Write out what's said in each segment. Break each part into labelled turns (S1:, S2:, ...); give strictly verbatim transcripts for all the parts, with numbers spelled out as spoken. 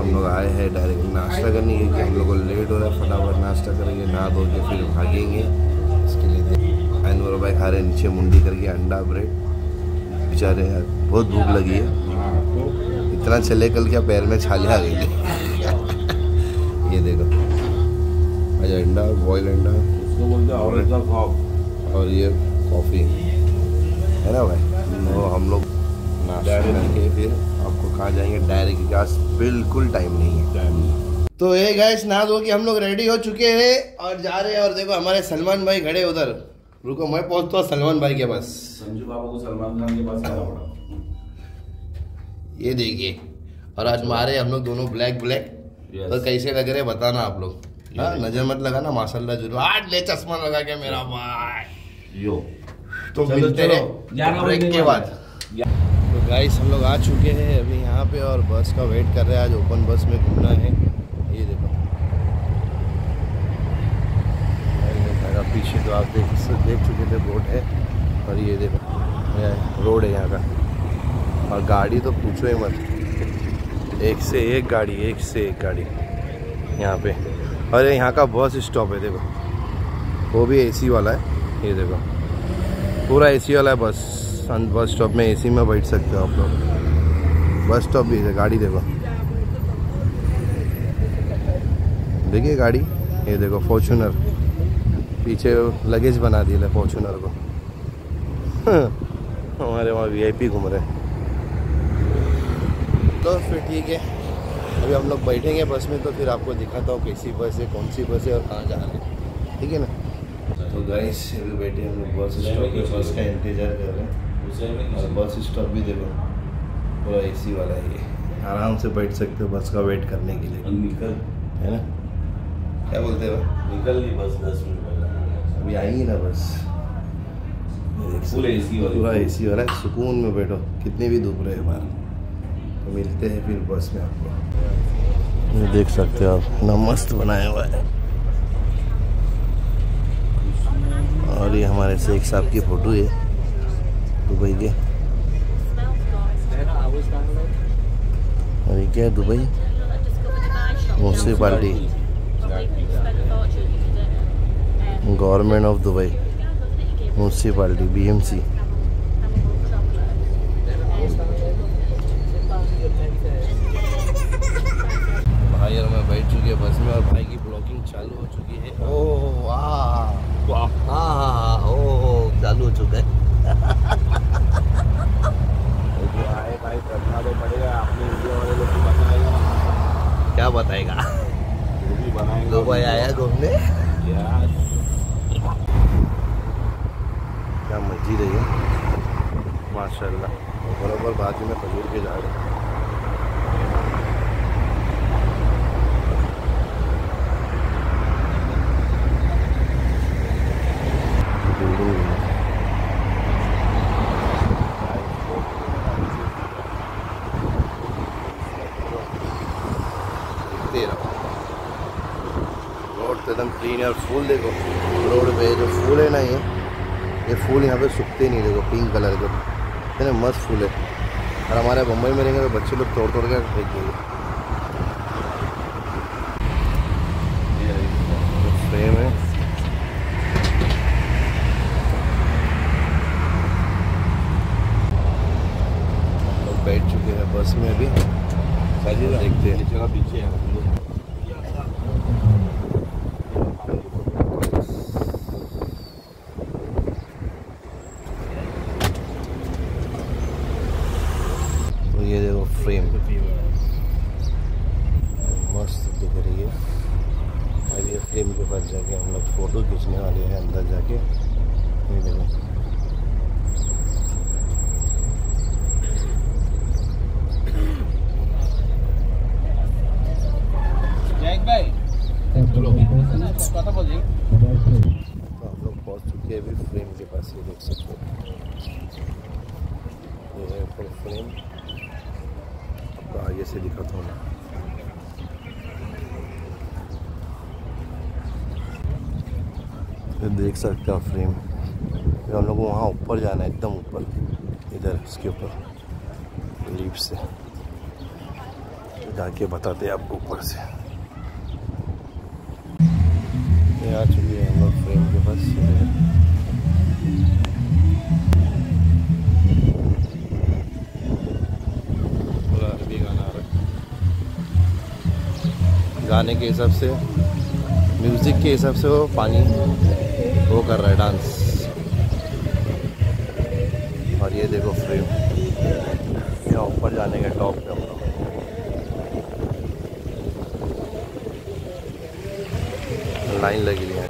S1: हम लोग आए हैं डायरेक्ट नाश्ता करने क्योंकि हम लोग को लेट हो रहा है। फटाफट नाश्ता करेंगे, नहा धो के फिर भागेंगे। इसके लिए अनवर भाई खा रहे नीचे मुंडी करके अंडा ब्रेड। बेचारे यार बहुत भूख लगी है, इतना चले कल क्या पैर में छाले आ गई थी। ये देखो अच्छा अंडा बॉयल अंडा और ये कॉफ़ी है ना भाई। तो हम लोग नाश्ता करके फिर आपको कहाँ जाएंगे डायरेक्ट के पास, बिल्कुल टाइम नहीं है टाइम। तो ये गाइस ना दो कि हम लोग रेडी हो चुके हैं और जा रहे हैं। और देखो हमारे सलमान भाई खड़े उधर, रुको मैं पहुंचता हूँ सलमान भाई के पास।
S2: संजू बाबू को सलमान खान के पास जाना पड़ा।
S1: ये देखिए और आज मारे हम लोग दोनों ब्लैक ब्लैक। तो कैसे लग रहे बताना आप लोग। हाँ नजर मत लगाना माशाल्लाह जरूर। आज ले चश्मा लगा के मेरा भाई यो। तो मिलते हैं ब्रेक के बाद। तो गाइस हम लोग आ चुके हैं अभी यहाँ पे और बस का वेट कर रहे हैं। आज ओपन बस में घूमना है। ये देखो पीछे तो आप देख देख चुके थे बोट है और ये देखो रोड है यहाँ का। और गाड़ी तो पूछो ही मत, एक से एक गाड़ी एक से एक गाड़ी यहाँ पे। और यहाँ का बस स्टॉप है देखो, वो भी एसी वाला है। ये देखो पूरा एसी वाला है बस। बस स्टॉप में एसी में बैठ सकते हो आप लोग। बस स्टॉप भी है, गाड़ी देखो देखिए गाड़ी। ये देखो फॉर्च्यूनर, पीछे लगेज बना दिया फॉर्च्यूनर को। हमारे वहाँ वीआईपी घूम रहे। तो फिर ठीक है अभी हम लोग बैठेंगे बस में, तो फिर आपको दिखाता हूँ कैसी बस है, कौन सी बस है और कहाँ जा रहे हैं, ठीक है ना। तो गाइस अभी बैठे हम लोग बस स्टॉप पे, बस का इंतज़ार कर रहे हैं। और बस स्टॉप भी देखो पूरा एसी वाला है, ये आराम से बैठ सकते हो बस का वेट करने के लिए। निकल है ना, क्या बोलते हो निकल ली बस दस मिनट पहले, अभी आई ना बस। पूरा एसी वाला पूरा एसी वाला है, सुकून में बैठो कितनी भी धूप रहे बाहर। तो मिलते हैं फिर बस में आपको। ये देख सकते हो आप ना मस्त बनाया हुआ है। और ये हमारे शेख साहब की फ़ोटो है दुबई के। और ये क्या है Dubai municipality, government of Dubai municipality BMC. भाई और मैं बैठ चुके हैं बस में और भाई की ब्लॉगिंग चालू हो चुकी है। ओह वाह वाह हाँ ओह चालू हो चुका है।
S2: आए भाई करना तो पड़ेगा, अपने वीडियो वाले लोग को बताएगा।
S1: क्या बताएगा?
S2: वो भी बनाएंगे।
S1: दुबई आया घूमने
S2: यार,
S1: क्या मस्जिद है ये माशाल्लाह। बराबर बाजू में खजूर के झाड़ है। रोड तो एकदम क्लीन है और फूल देखो रोड पे जो फूल है ना, ये ये फूल यहाँ पे सूखते नहीं, देखो पिंक कलर के है ना, मस्त फूल है। और हमारे मुंबई में रहेंगे तो बच्चे लोग तोड़ तोड़ के फेंक देंगे। फ्रेम है लोग बैठ चुके हैं बस में अभी, देखते हैं जगह पीछे है। ये देखो फ्रेम मस्त दिख रही है। अब ये फ्रेम के पास जाके हम लोग फ़ोटो खींचने वाले हैं अंदर जाके। ये देखो भाई तो हम लोग पहुँच चुके हैं अभी फ्रेम के पास। ये देख सकते हो ये है फुल फ्रेम। आगे से दिखाता हूँ। तो देख सकते हो फ्रेम। फिर हम लोग को वहाँ ऊपर जाना है, एकदम ऊपर इधर इसके ऊपर लीफ से। जाके बताते हैं आपको ऊपर से। ये आ चुकी है हम लोग फ्रेम के पास। पूरा अरबी गाना आ रहा है, गाने के हिसाब से, म्यूजिक के हिसाब से वो पानी वो कर रहा है डांस। और ये देखो फ्रेम, यहाँ ऊपर जाने के टॉप पे हम लोग। लाइन लगी है,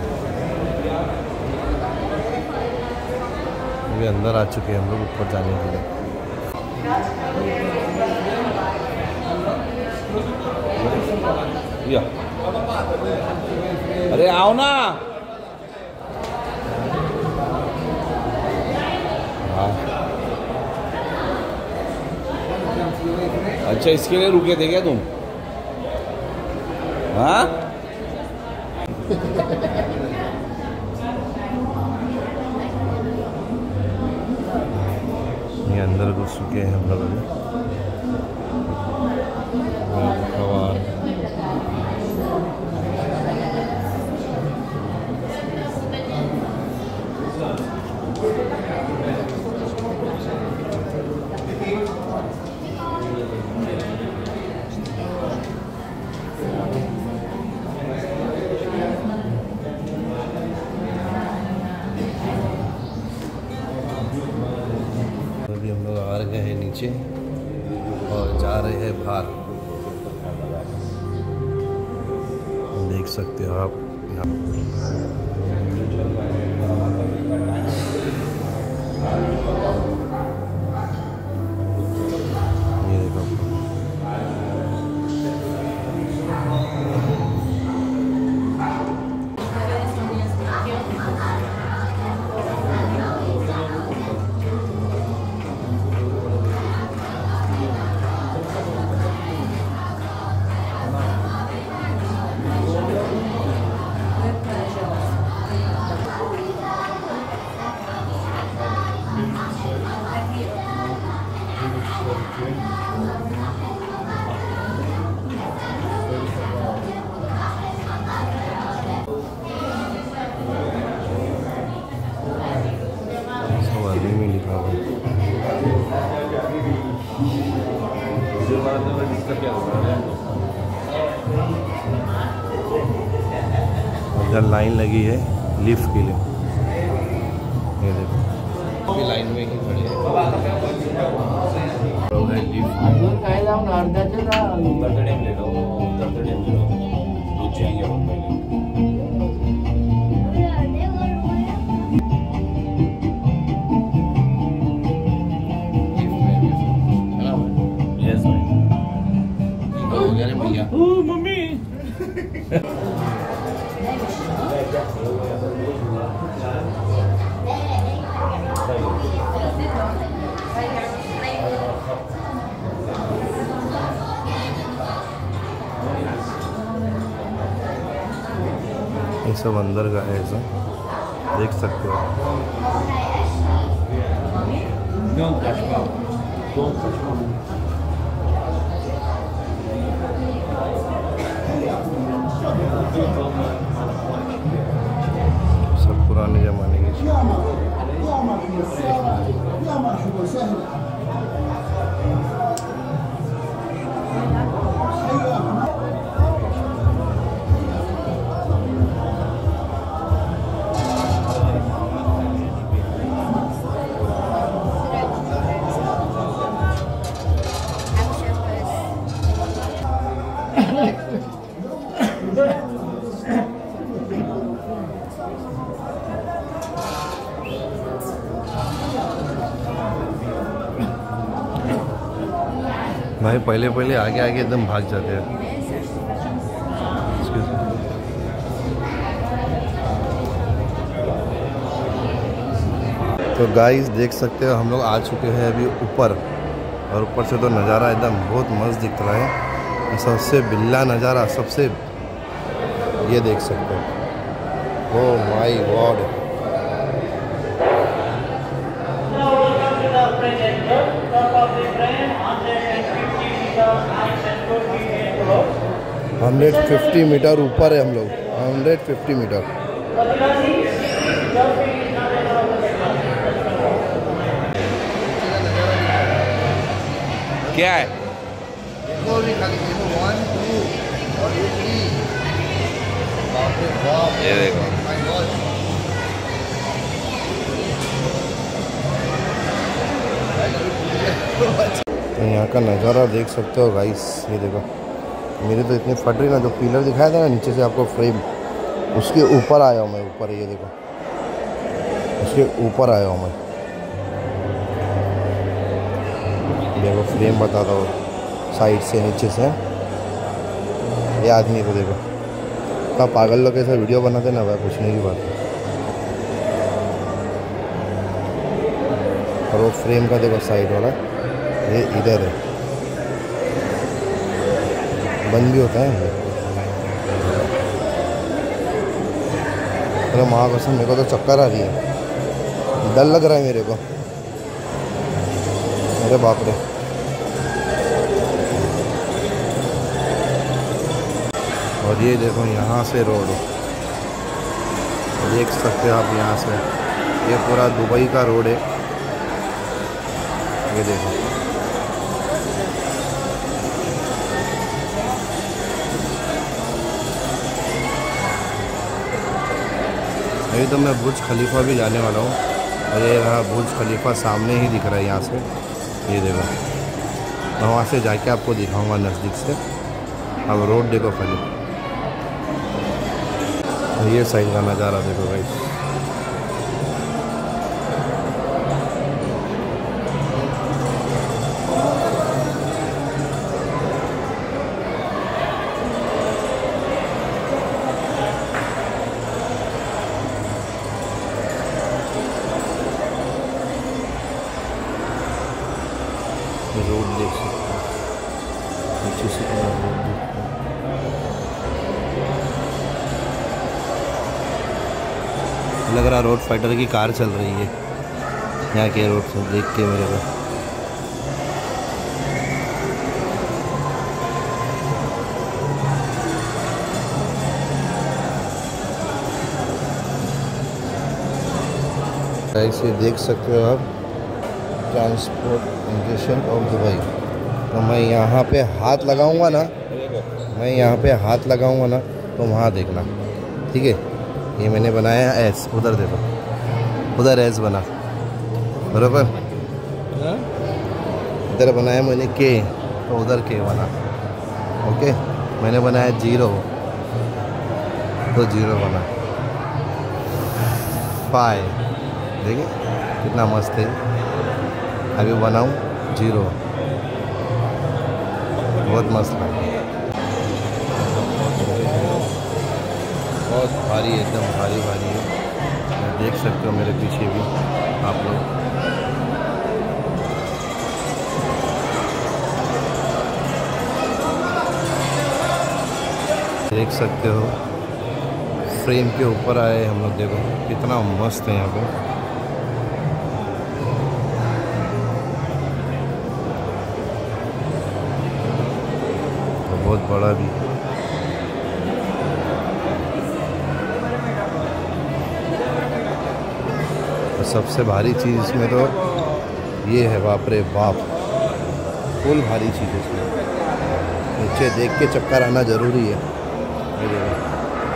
S1: अभी अंदर आ चुके हैं हम लोग ऊपर जाने के लिए।
S2: अरे आओ ना। अच्छा इसके लिए रुके थे क्या तुम? हाँ
S1: ये अंदर घुस चुके हैं हम लोग अभी। अभी हम लोग आ रहे हैं नीचे और जा रहे हैं बाहर। देख सकते हो आप यहाँ ये देखो। में लिखा हुआ इधर लाइन लगी है लिफ्ट के लिए। ये देखो अभी लाइन में ही खड़े हैं लोग हैं लिफ्ट। भैया
S2: मम्मी
S1: ये सब अंदर का है, ऐसा देख सकते हो। सब पुराने जमाने के भाई पहले पहले आगे आगे एकदम भाग जाते हैं। तो गाइस देख सकते हो हम लोग आ चुके हैं अभी ऊपर, और ऊपर से तो नज़ारा एकदम बहुत मस्त दिख रहा है। सबसे बिल्ला नज़ारा सबसे ये देख सकते हो। Oh my god,
S3: Top of the frame, one hundred fifty meters, and
S1: hundred fifty metre ऊपर है हम लोग, हंड्रेड फिफ्टी मीटर।
S2: क्या है?
S1: देखो भी खाली देखो, वन टू और ये थ्री। बाप रे बाप,
S2: ये देखो
S1: माय गॉड। तो यहाँ का नज़ारा देख सकते हो गाइस, ये देखो मेरे तो इतनी फट रही ना, जो पिलर दिखाया था ना नीचे से आपको फ्रेम, उसके ऊपर आया हूँ मैं, ऊपर ये देखो उसके ऊपर आया हूँ मैं। देखो फ्रेम बताता हूँ साइड से नीचे से, ये आदमी को देखो इतना पागल लोग ऐसा वीडियो बनाते ना भाई, पूछने की बात है। और वो फ्रेम का देखो साइड वाला, ये इधर है, बंद भी होता है। अरे माँ कसम मेरे को तो चक्कर आ रही है, डर लग रहा है मेरे को, अरे बाप रे। और ये देखो यहाँ से रोड देख सकते हो आप, यहाँ से ये पूरा दुबई का रोड है, ये देखो। अभी तो मैं बुर्ज खलीफा भी जाने वाला हूँ, और ये रहा बुर्ज खलीफा सामने ही दिख रहा है यहाँ से, ये देखो। मैं वहाँ से जाके आपको दिखाऊंगा नज़दीक से। अब रोड देखो खाली, ये साइड का नज़ारा देखो भाई। रोड देख सकते हो, नीचे से पूरा रोड देख सकते हो। लग रहा रोड फाइटर की कार चल रही है यहाँ के रोड से देख के मेरे को। ऐसे देख सकते हो आप, ट्रांसपोर्टेशन ऑफ दुबई। तो मैं यहाँ पे हाथ लगाऊंगा ना, मैं यहाँ पे हाथ लगाऊंगा ना तो वहाँ देखना, ठीक है। ये मैंने बनाया एस, उधर देखो, उधर एस बना बराबर, इधर बनाया मैंने के, तो उधर के बना, ओके। मैंने बनाया जीरो, तो जीरो बना। फाइव, देखिए कितना मस्त है। अभी बनाऊँ जीरो, बहुत मस्त है, बहुत भारी है, एकदम भारी भारी है। देख सकते हो मेरे पीछे भी आप लोग। देख सकते हो फ्रेम के ऊपर आए हम लोग, देखो कितना मस्त है यहाँ पे। बहुत बड़ा भी, तो सबसे भारी चीज़ इसमें तो ये है, बाप रे बाप, फुल भारी चीज़ इसमें। नीचे देख के चक्कर आना ज़रूरी है, ये देखो।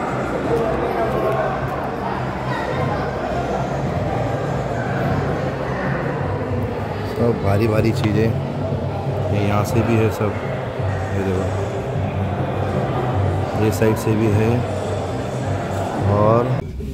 S1: सब भारी भारी चीज़ें, ये यहाँ से भी है सब, ये देखो ये साइड से भी है। और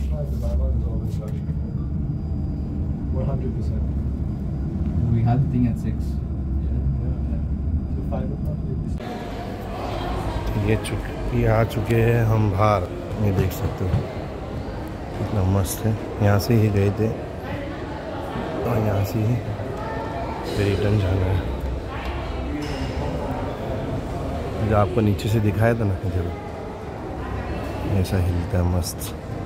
S1: ये चुके आ चुके हैं हम बाहर, ये देख सकते हो कितना मस्त है। यहाँ से ही गए थे और यहाँ से ही फिर रिटर्न जाना है। जो आपको नीचे से दिखाया था ना, देखो ऐसा हिलता है, मस्त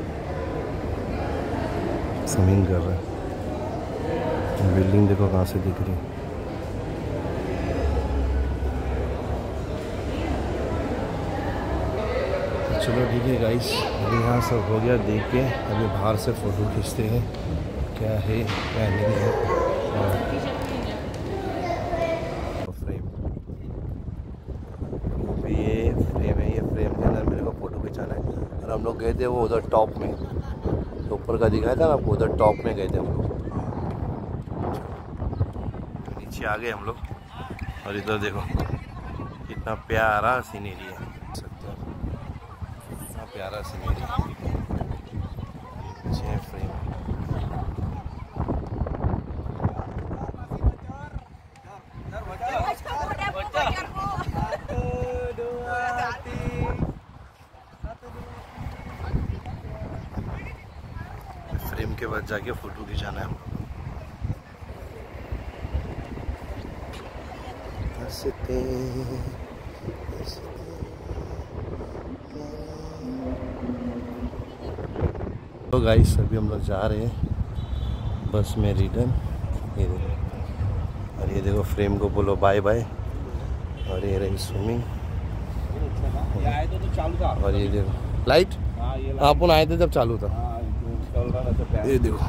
S1: स्विमिंग कर रहा है। बिल्डिंग देखो कहाँ से दिख रही है। चलो ठीक है गाइस, अभी यहाँ सब हो गया देख के, अभी बाहर से फ़ोटो खींचते हैं क्या है क्या नहीं है। और फ्रेम, ये फ्रेम है, ये फ्रेम के अंदर मेरे को फ़ोटो खिंचाना है। और हम लोग गए थे वो उधर टॉप में, तो ऊपर का दिखाया था ना आपको, उधर टॉप में गए थे हम लोग। नीचे आ गए हम लोग और इधर देखो कितना प्यारा सीनरी है, सकते हो कितना प्यारा सीनरी है। पीछे फ्रेम फ्रेम के बाद जाके फोटो खिंचाना है हमको। तो गाइस अभी हम लोग जा रहे हैं बस में रिटर्न। ये देखो, और ये देखो फ्रेम को बोलो बाय बाय। और ये रही स्विमिंग, और ये देखो लाइट, अपन आए थे जब चालू था। ये देखो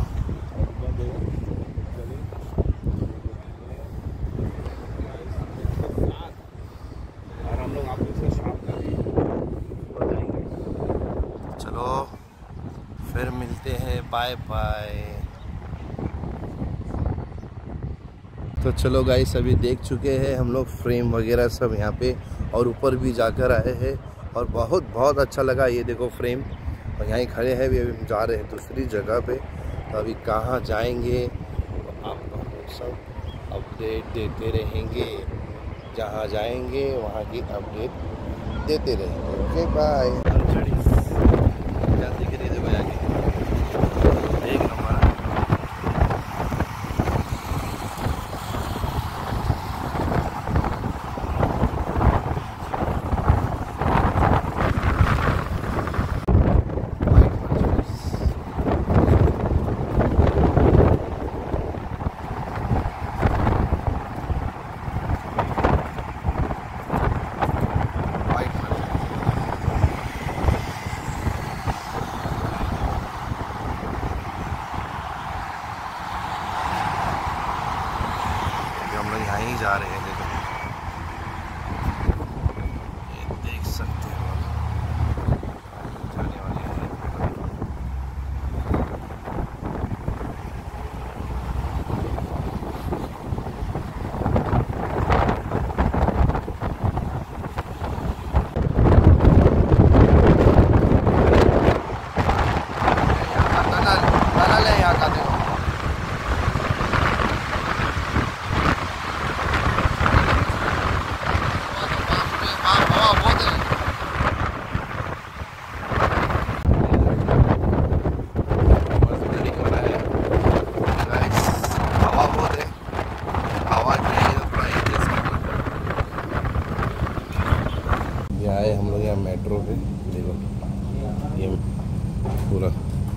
S1: चलो फिर मिलते हैं, बाय बाय। तो चलो गाइस अभी देख चुके हैं हम लोग फ्रेम वगैरह सब यहाँ पे, और ऊपर भी जाकर आए हैं और बहुत बहुत अच्छा लगा। ये देखो फ्रेम, और यहीं खड़े हैं अभी, अभी हम जा रहे हैं दूसरी जगह पे। तो अभी कहाँ जाएंगे आपको सब अपडेट देते रहेंगे, जहाँ जाएंगे वहाँ की अपडेट देते रहेंगे। Okay bye. एक नंबर। हम लोग यहाँ ही जा रहे हैं, देखो ये देख सकते हो जाने वाले हैं। टनल है यहाँ का, देखो आए हम लोग यहाँ मेट्रो पे। देखो ये पूरा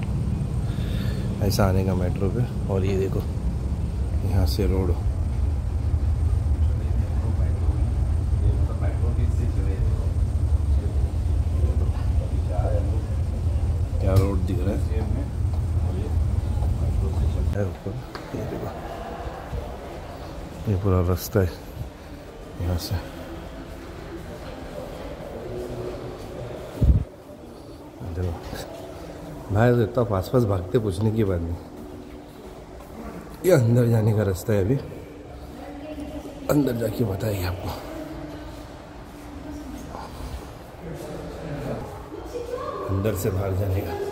S1: ऐसा आने का मेट्रो पे, और ये देखो यहाँ से रोड, क्या रोड दिख रहा है ऊपर। ये देखो ये पूरा रास्ता है यहाँ से। भाई तो इतना पास पास भागते, पूछने की बात नहीं। ये अंदर जाने का रास्ता है, अभी अंदर जाके बताइए आपको। अंदर से बाहर जाने का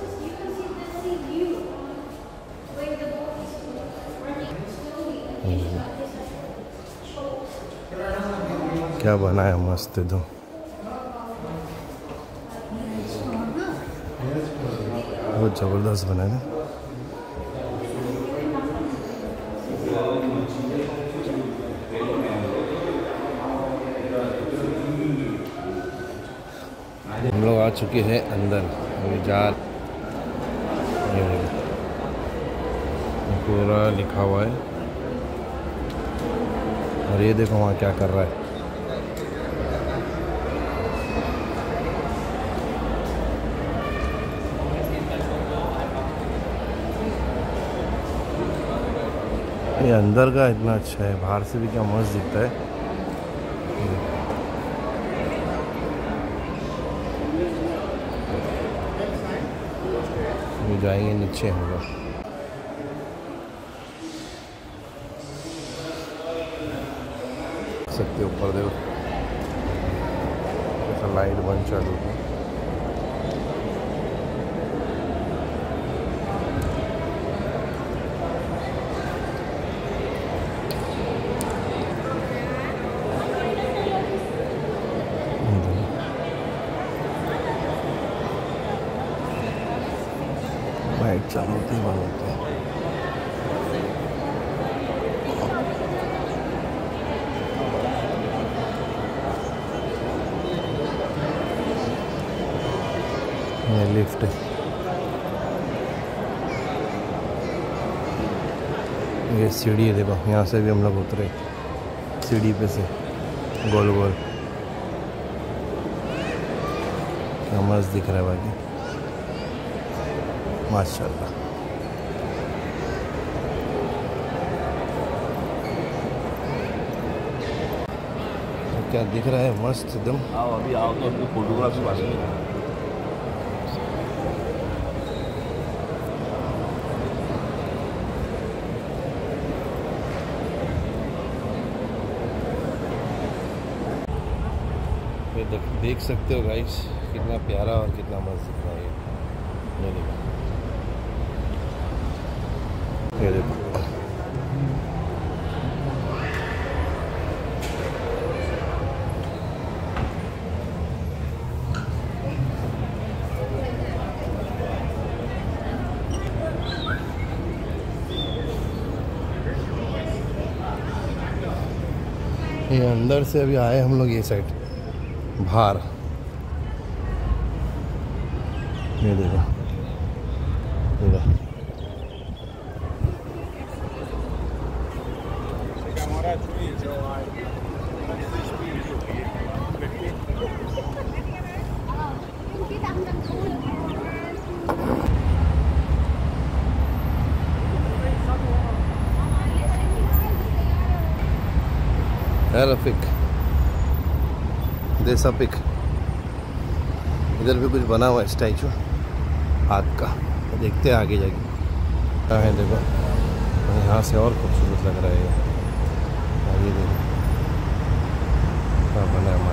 S1: क्या बनाया मस्त एकदम। बहुत ज़बरदस्त बना है। हम लोग आ चुके हैं अंदर, अभी जा पूरा लिखा हुआ है। और ये देखो वहाँ क्या कर रहा है। ये अंदर का इतना अच्छा है, बाहर से भी क्या मस्त दिखता है। ये जाएंगे नीचे होगा। सकते ऊपर देखो ऐसा लाइट बंद चालू है। लाइट चालू होती है बंद होती है। ये लिफ्ट है, ये सीढ़ी है देखो, यहाँ से भी हम लोग उतरे सीढ़ी पे से गोल गोल। क्या मस्त दिख रहा है बाकी, माशाल्लाह। तो क्या दिख रहा है, मस्त एकदम।
S2: आओ अभी आओ तो अपनी फोटोग्राफी बात
S1: देख देख सकते हो गाइस, कितना प्यारा और कितना मस्त दिख रहा है ये देखो, ये देखो। ये अंदर से अभी आए हम लोग ये साइड बाहर, ये देखो ये रफीक देसा पिक। इधर भी कुछ बना हुआ है स्टैचू हाथ का, देखते हैं आगे जाके क्या है। देखो यहाँ से और खूबसूरत लग रहा है ये, आगे देखो क्या बना है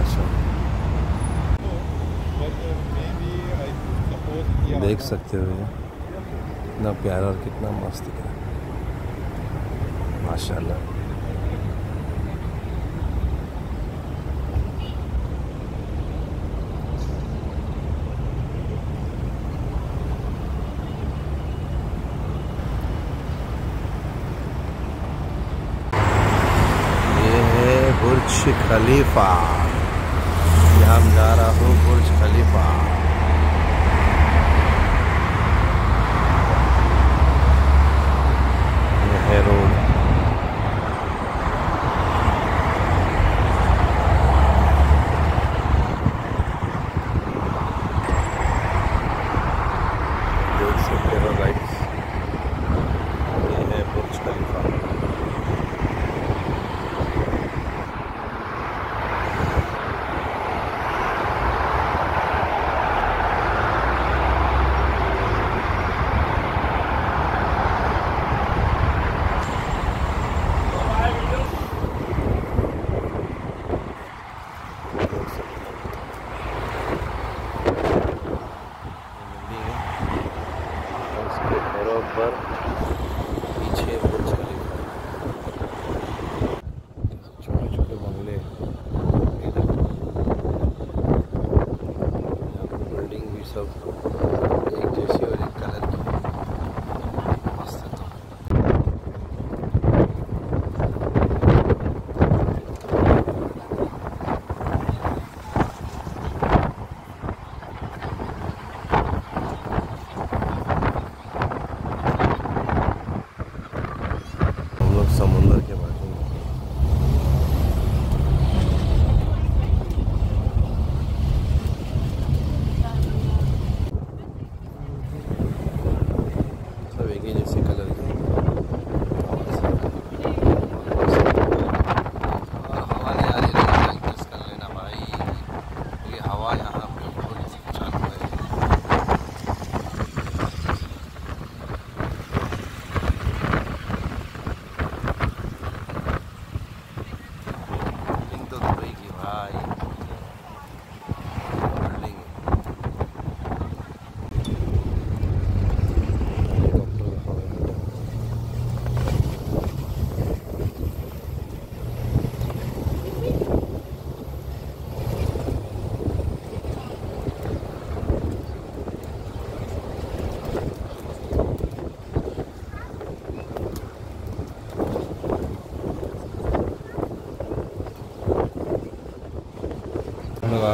S1: माशाल्लाह। देख सकते हो ये कितना प्यारा और कितना मस्त दिख रहा है माशाल्लाह। बुर्ज खलीफा, यहाँ जा रहा हूँ बुर्ज खलीफा। ये है रोड, देख सकते हो गाइस, ये है बुर्ज खलीफा। बराबर पीछे बुर्ज खलीफा, छोटे छोटे बंगले, इधर बिल्डिंग भी सब एक जैसी और एक कलर की मस्त है।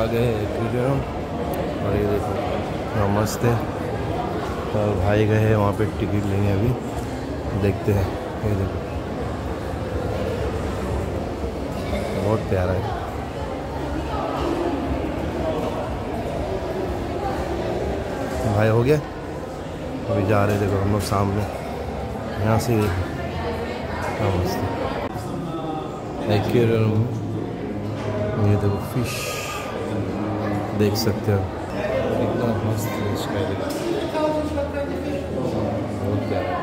S1: आ गए एक्वेरियम और ये देखो इतना मस्त है। और भाई गए हैं वहाँ पे टिकट लेंगे, अभी देखते हैं। ये देखो बहुत प्यारा है। भाई हो गया, अभी जा रहे देखो हम लोग सामने, यहाँ से देखो क्या मस्त है एक्वेरियम। ये देखो फिश देख सकते हो, एकदम मस्त है इसका, देखो बहुत प्यारा।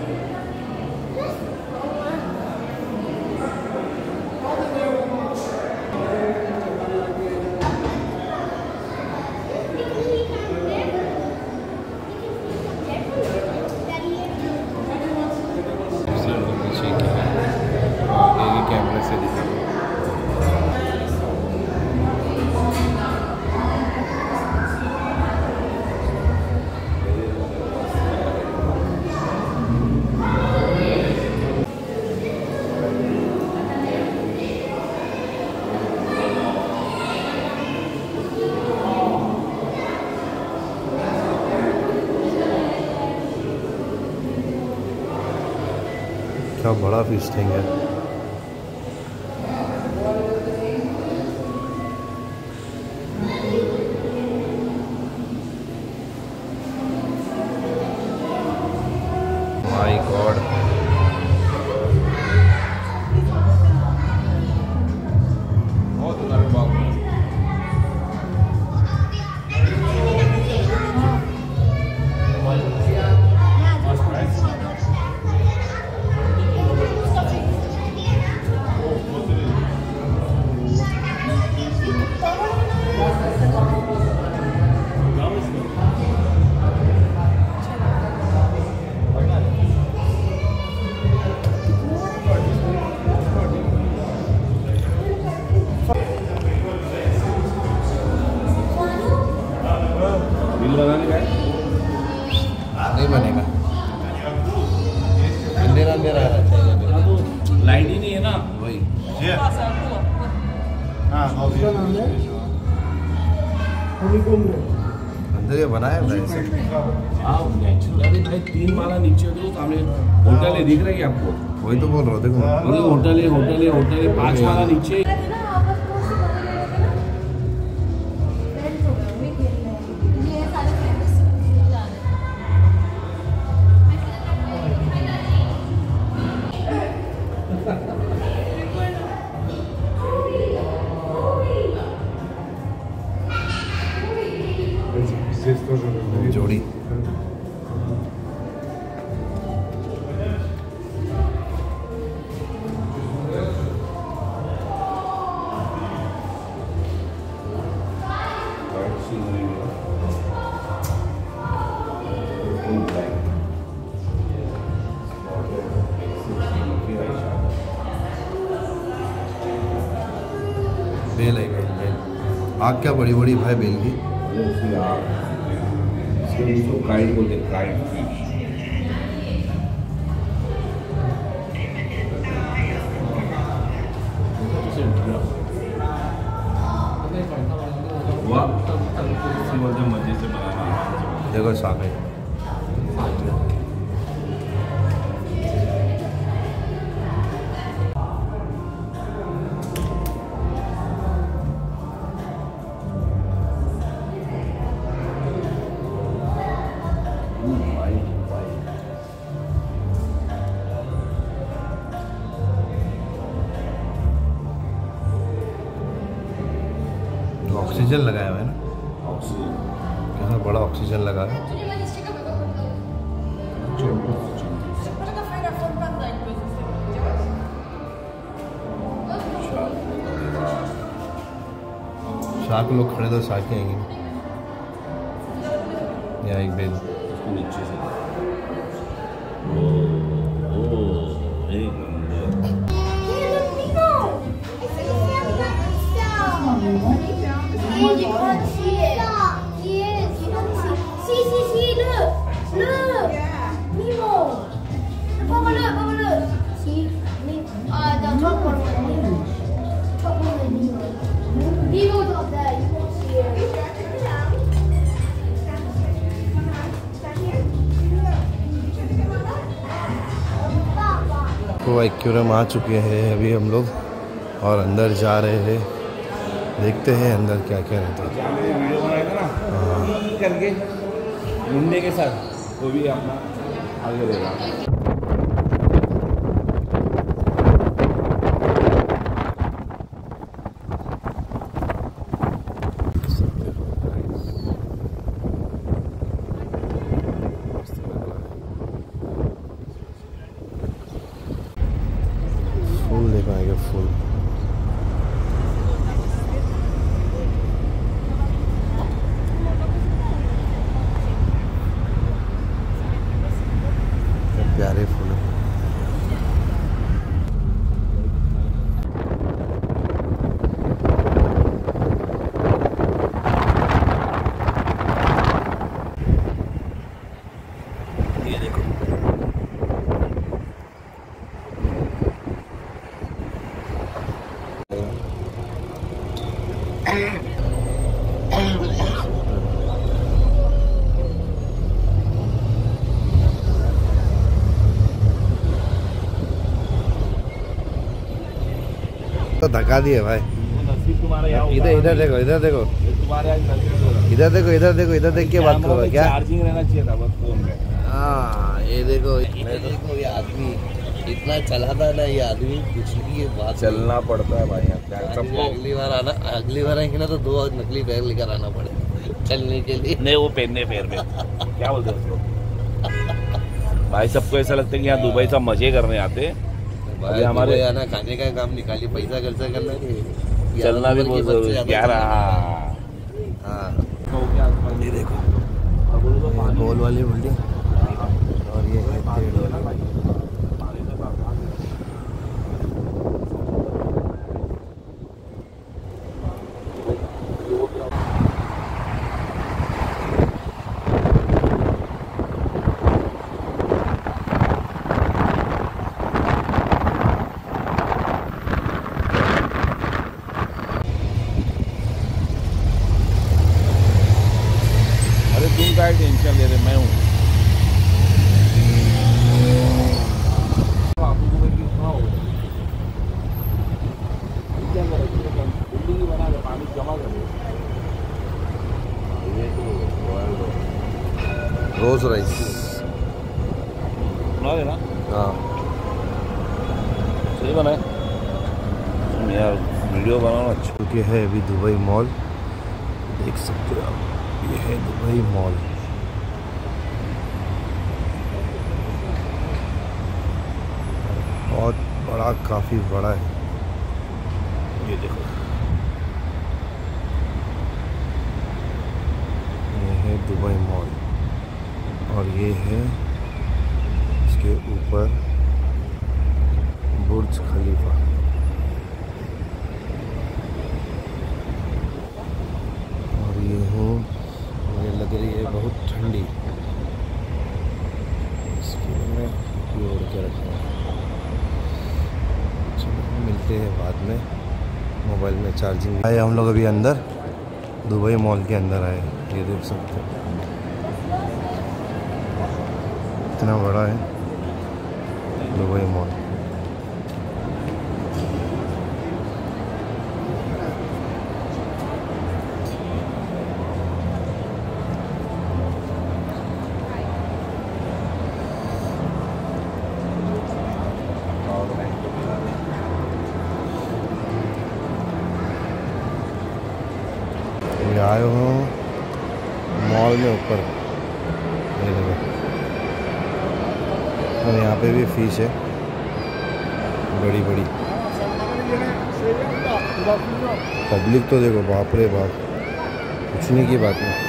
S1: कैमरे से दिखा क्या बड़ा फिश टैंक है। माय गॉड, नहीं बनेगा, अंधेरा अंधेरा चाहिए,
S2: लाइट ही नहीं है ना
S1: वही। अंदर ये बनाया है ऐसे।
S2: हाँ नेचुरल भाई, तीन माला नीचे हो तो सामने होटल है, दिख रहा है आपको?
S1: वही तो बोल रहा हूँ, देखो
S2: होटल है, होटल है, होटल है, पांच माला नीचे। जोड़ी बेल है, बेल बेल आग क्या बड़ी बड़ी भाई बेल की। काइट बोलते हैं, काइट फिश। मजे से बनाना,
S1: देखो साग है। ऑक्सीजन लगाया हुआ है ना,
S2: ऑक्सीजन
S1: कितना बड़ा ऑक्सीजन लगा है। शार्क लोग खड़े तो शार्क आएंगे। या एक बेल
S2: नीचे से। ओ ओ एक नंबर।
S3: Nemo. Nemo.
S1: देखो एक्वेरियम आ चुके हैं अभी हम लोग और अंदर जा रहे हैं, देखते हैं अंदर क्या क्या रहता है।
S2: वीडियो बनाया था ना हाँ करके मुंडे के साथ, वो भी अपना आगे रहेगा।
S1: फूल देखो आएगा फूल। प्यारे फूल है। ये देखो तो धक्का दिए भाई। इधर इधर देखो इधर देखो इधर देखो इधर देखो इधर देख के बात करो क्या।
S2: चार्जिंग रहना चाहिए था बस फोन में।
S1: हाँ ये देखो ये देखो ये आदमी इतना चलाता ना, ये आदमी कुछ नहीं ये बात
S2: चलना पड़ता है भाई सबको।
S1: अगली बार आना अगली बार आएंगे ना तो दो नकली बैग लेकर आना पड़ेगा चलने के लिए।
S2: नहीं वो पहनने पैर में क्या बोलते हैं उसको भाई। सबको ऐसा लगता है कि यहाँ दुबई सब मजे करने आते हैं।
S1: भाई हमारे आना खाने का काम निकालिए, पैसा खर्चा करना नहीं,
S2: चलना भी बहुत जरूरी है। क्या रहा
S1: हाँ
S2: ये
S1: ये देखो गोल वाली बिल्डिंग और ये है पेड़ वाली।
S2: तुम का टेंशन ले रहे, मैं हूँ।
S1: रोज राइस
S2: बना देना।
S1: हाँ
S2: सही बना है यार, वीडियो बनाना अच्छा।
S1: क्योंकि है अभी दुबई मॉल, देख सकते हो आप, ये है दुबई मॉल। बहुत बड़ा, काफ़ी बड़ा है ये देखो। ये है दुबई मॉल और ये है इसके ऊपर बुर्ज खलीफा। और ये हूँ, मुझे लग रही है बहुत ठंडी, इसके लिए मैं टोपी ओढ़ के रखा हूँ। चलो मिलते हैं बाद में, मोबाइल में चार्जिंग। आए हम लोग अभी अंदर, दुबई मॉल के अंदर आए, ये देख सकते हो इतना बड़ा है दुबई मॉल। आए हो मॉल में ऊपर, ये देखो, और यहाँ पे भी फिश है बड़ी बड़ी। पब्लिक तो देखो बाप रे बाप, पूछने की बात नहीं।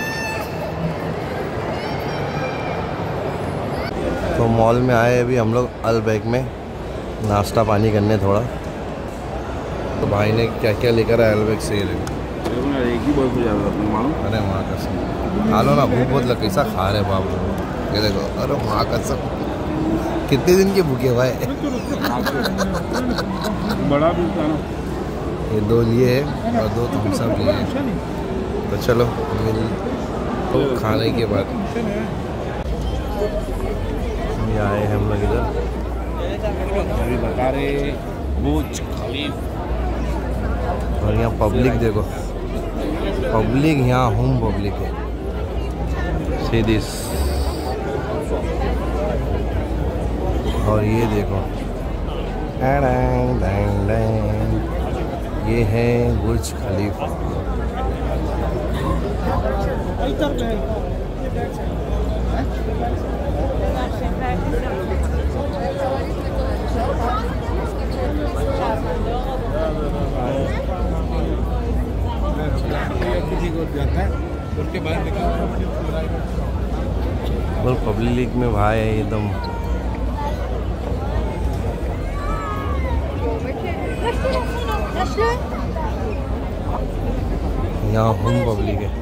S1: तो मॉल में आए अभी हम लोग अल बैग में नाश्ता पानी करने थोड़ा। तो भाई ने क्या क्या लेकर आया अल बैग से, ये देखो।
S2: एक ही बहुत ज़्यादा मालूम।
S1: अरे माँ कसम, खा लो ना, भूख बहुत लग, कैसा खा रहे बाप। ये देखो, अरे माँ कसम, कितने दिन के भूखे भाई।
S2: बड़ा भी था ना,
S1: ये दो लिए है और दो थम्स अप लिए हैं। तो चलो मिल तो खाने के बाद ये आए हैं हम लोग इधर
S2: अभी बता रहे बुर्ज खलीफा।
S1: और यहाँ पब्लिक देखो, पब्लिक यहाँ होम पब्लिक है। See this. और ये देखो, डैंग डैंग डैंग, ये है बुर्ज खलीफा। और पब्लिक में भाई एकदम यहाँ होम पब्लिक है।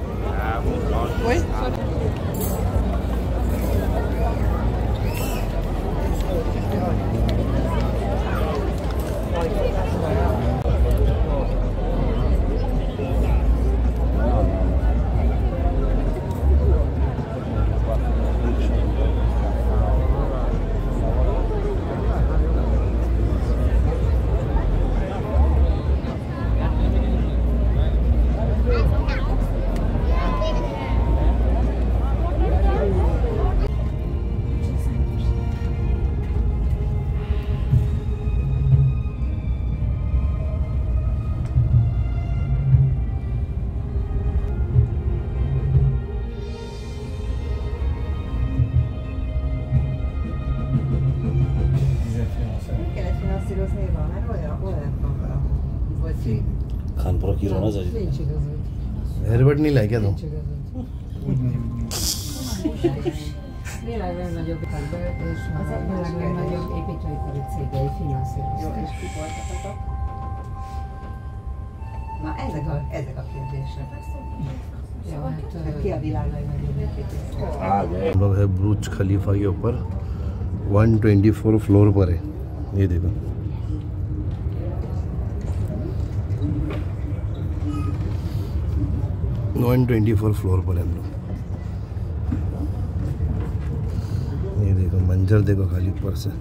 S2: खानपुरा की रोना चाहिए।
S1: हेलमेट नहीं लाए क्या तुम?
S3: Mi a legnagyobb felvetés, a legnagyobb építőipari cégei finanszírozták. Na ezek a, ezek a kérdések. Ja, hát ki a világ legnagyobb építőipari?
S1: हम लोग है बुर्ज खलीफा के ऊपर, एक सौ चौबीस फ्लोर पर है। ये देखो, एक सौ चौबीस फ्लोर पर है हम लोग। ये देखो मंजर देखो खाली ऊपर से।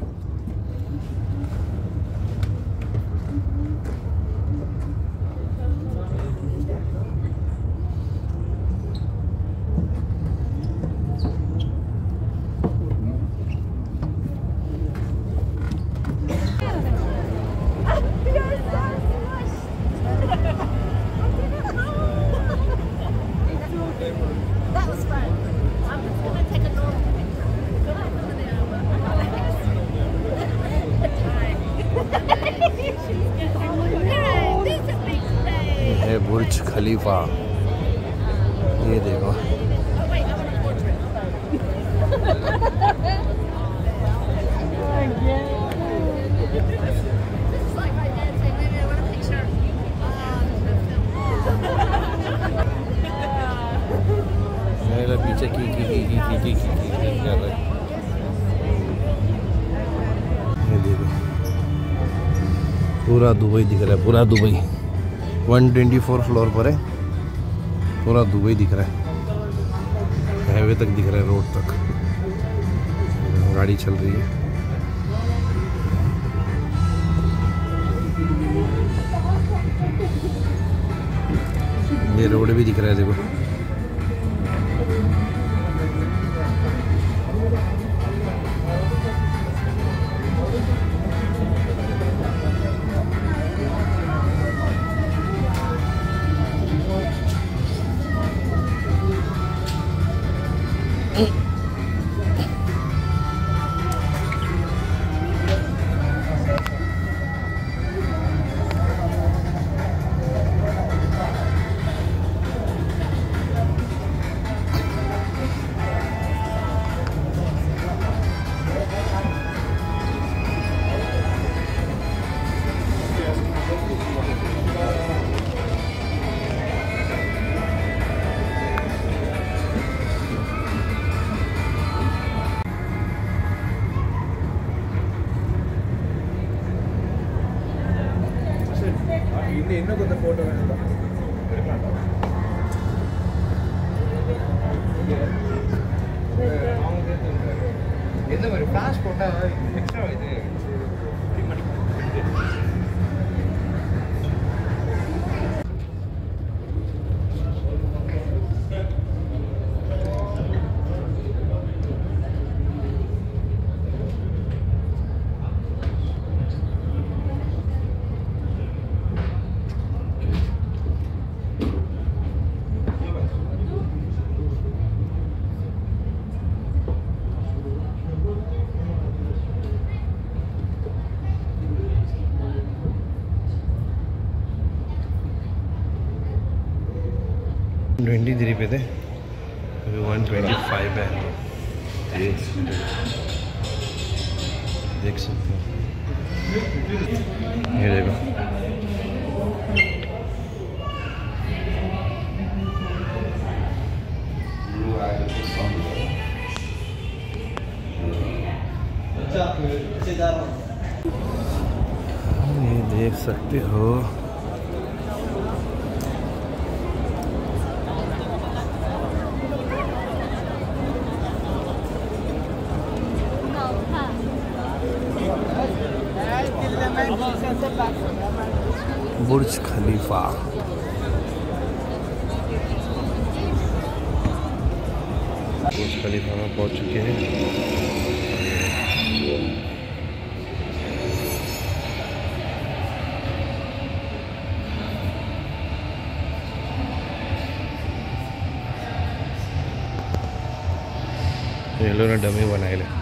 S4: That was fun. I'm just gonna take a normal
S1: है बुर्ज खलीफा। ये देखो, पीछे की की की की की की की कर रहे। ये देखो पूरा दुबई दिख रहा है, पूरा दुबई एक सौ चौबीस फ्लोर पर है, पूरा दुबई दिख रहा है, हाईवे तक दिख रहा है, रोड तक गाड़ी चल रही है। ये रोड भी दिख रहा है देखो।
S5: என்ன
S1: ट्वेंटी थ्री पे थे, अभी वन ट्वेंटी फाइव है। देख सकते हो, ये देखो ये देख सकते हो। बुर्ज खलीफा। बुर्ज खलीफा में पहुंच चुके हैं। ये लोग ने डमी बनाए ले।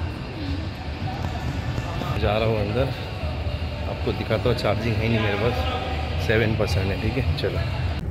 S1: जा रहा हूँ अंदर, आपको दिखाता हूँ। चार्जिंग है नहीं मेरे पास, सेवन परसेंट है। ठीक है, चलो।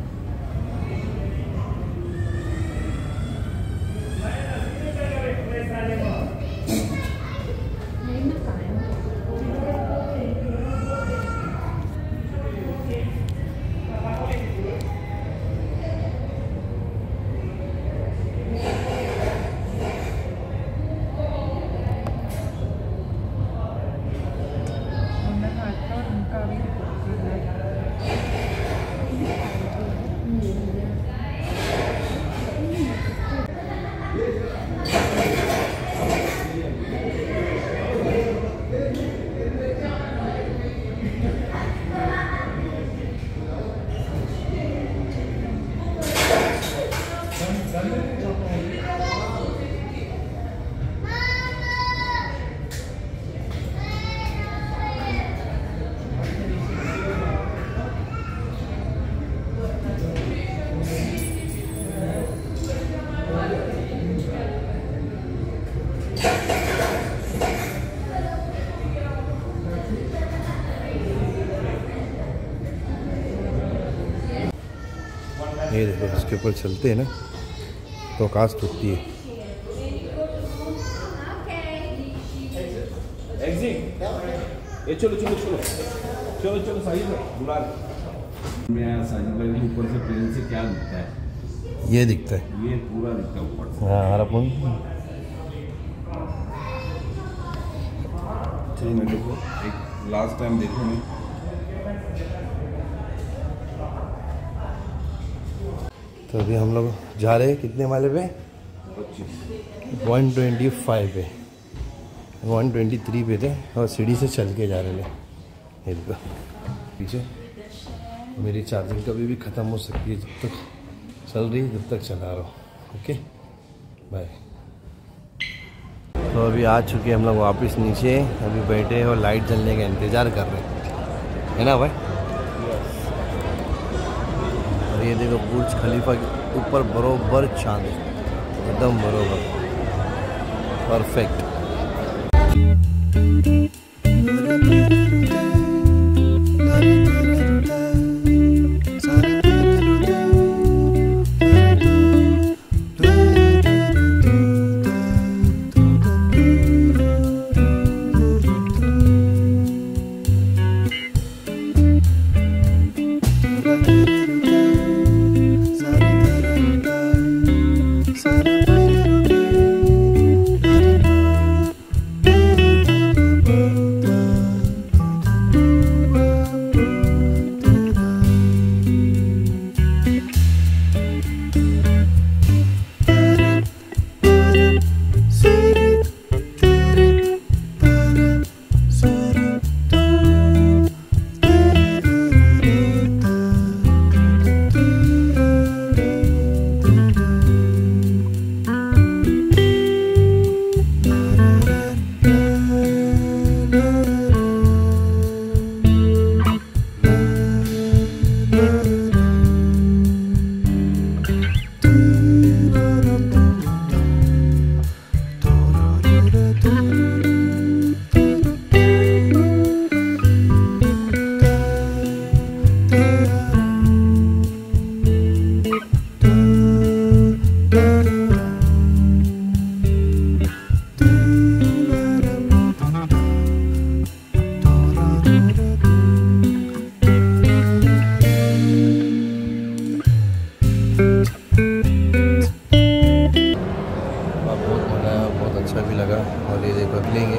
S1: ये देखो, इसके ऊपर चलते हैं ना तो आकाश टूटती है।
S2: एग्जिट, ये चलो चलो चलो चलो चलो साहिल बुला। मैं साहिल भाई के ऊपर से प्लेन से क्या दिखता है?
S1: ये दिखता है,
S2: ये पूरा दिखता है ऊपर से।
S1: हाँ हमारा फोन।
S2: चलो मैं देखो, एक लास्ट टाइम देखो मैं।
S1: तो अभी हम लोग जा रहे हैं कितने वाले पे? वन ट्वेंटी फाइव पे, वन ट्वेंटी थ्री पे थे और सीढ़ी से चल के जा रहे थे। ये देखो पीछे। मेरी चार्जिंग कभी भी ख़त्म हो सकती है, जब तक चल रही है तब तक चला रहा हूँ। Okay bye. तो अभी आ चुके हम लोग वापस नीचे। अभी बैठे और लाइट जलने का इंतज़ार कर रहे हैं, है ना भाई? और ये देखो बुर्ज खलीफा के ऊपर बरोबर चांद, एकदम बरोबर परफेक्ट।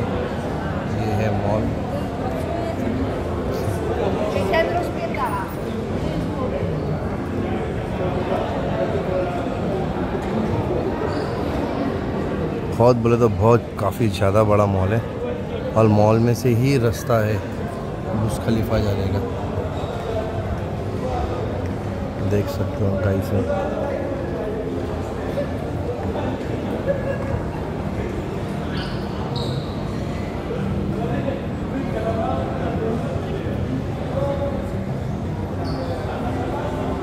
S1: ये है मॉल। बहुत बोले तो बहुत काफ़ी ज़्यादा बड़ा मॉल है और मॉल में से ही रास्ता है बुर्ज खलीफा जाने का, देख सकते हो गाइस।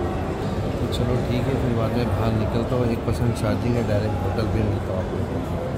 S1: चलो ठीक है, फिर बाद में बाहर निकलता हूँ। एक परसेंट चार्जिंग है, डायरेक्ट होटल पे मिलता हूँ आप लोगों को।